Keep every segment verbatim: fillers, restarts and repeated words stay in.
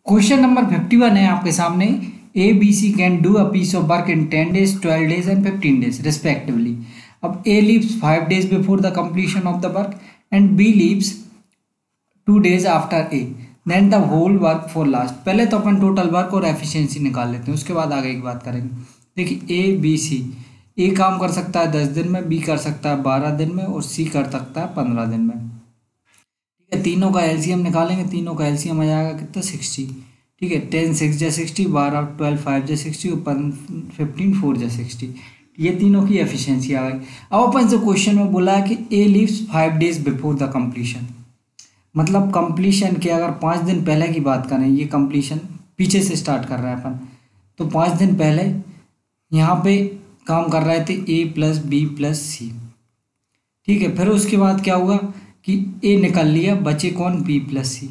Question number fifty one है आपके सामने। A B C can do a piece of work in ten days twelve days and fifteen days respectively. अब A leaves five days before the completion of the work and B leaves two days after A, then the whole work for last. पहले तो अपन total work और efficiency निकाल लेते हैं, उसके बाद आगे की बात करेंगे। देखिए ए बी सी, ए काम कर सकता है दस दिन में, बी कर सकता है बारह दिन में और सी कर सकता है पंद्रह दिन में। ठीक है, तीनों का एलसीएम निकालेंगे, तीनों का एलसीएम आ जाएगा कितना, सिक्सटी। ठीक है, टेन सिक्स जा सिक्सटी, बारह ट्वेल्व फाइव जा सिक्सटी और फिफ्टीन फोर जा सिक्सटी। ये तीनों की एफिशिएंसी आ गई। अब अपन से क्वेश्चन में बोला है कि A leaves five days before the completion, मतलब कंप्लीशन के अगर पाँच दिन पहले की बात करें, ये कंप्लीशन पीछे से स्टार्ट कर रहा है अपन, तो पाँच दिन पहले यहाँ पे काम कर रहे थे A plus B plus C. ठीक है, फिर उसके बाद क्या हुआ कि ए निकल लिया, बचे कौन, बी प्लस सी,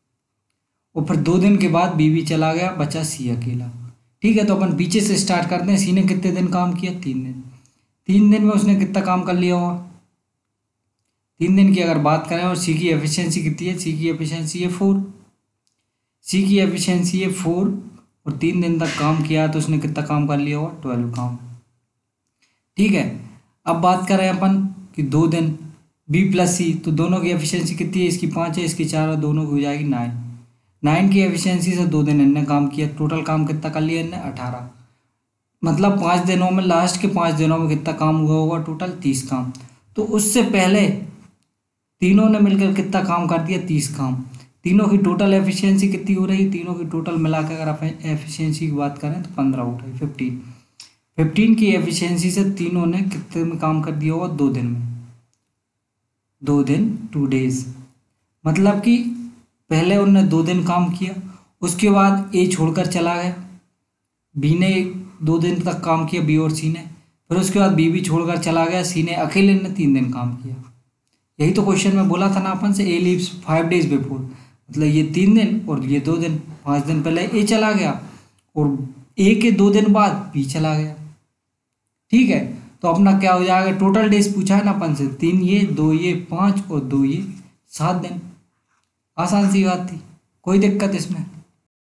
और फिर दो दिन के बाद बी भी चला गया, बचा सी अकेला। ठीक है, तो अपन पीछे से स्टार्ट करते हैं। सी ने कितने दिन काम किया, तीन दिन। तीन दिन में उसने कितना काम कर लिया होगा, तीन दिन की अगर बात करें, और सी की एफिशिएंसी कितनी है, सी की एफिशिएंसी है फोर, सी की एफिशिएंसी है फोर, और तीन दिन तक काम किया तो उसने कितना काम कर लिया होगा, ट्वेल्व काम। ठीक है, अब बात करें अपन कि दो दिन बी प्लस सी, तो दोनों की एफिशिएंसी कितनी है, इसकी पाँच है इसकी चार, और दोनों की हो जाएगी नाइन। नाइन की एफिशिएंसी से दो दिन इनने काम किया, टोटल काम कितना कर लिया इनने, अठारह। मतलब पाँच दिनों में, लास्ट के पाँच दिनों में कितना काम हुआ होगा, टोटल तीस काम। तो उससे पहले तीनों ने मिलकर कितना काम कर दिया, तीस काम। तीनों की टोटल एफिशिएंसी कितनी हो रही है, तीनों की टोटल मिलाकर अगर आप एफिशिएंसी की बात करें तो पंद्रह हो रही, फिफ्टीन। फिफ्टीन की एफिशिएंसी से तीनों ने कितने में काम कर दिया होगा, दो दिन में, दो दिन टू डेज। मतलब कि पहले उनने दो दिन काम किया, उसके बाद ए छोड़कर चला गया, बी ने दो दिन तक काम किया, बी और सी ने, फिर उसके बाद बी भी छोड़कर चला गया, सी ने अकेले ने तीन दिन काम किया। यही तो क्वेश्चन में बोला था ना अपन से, A leaves five days before, मतलब ये तीन दिन और ये दो दिन। पाँच दिन पहले ए चला गया और ए के दो दिन बाद बी चला गया। ठीक है, तो अपना क्या हो जाएगा, टोटल डेज पूछा है ना अपन से, तीन ये, दो ये, पाँच और दो ये, सात दिन। आसान सी बात थी, कोई दिक्कत इसमें।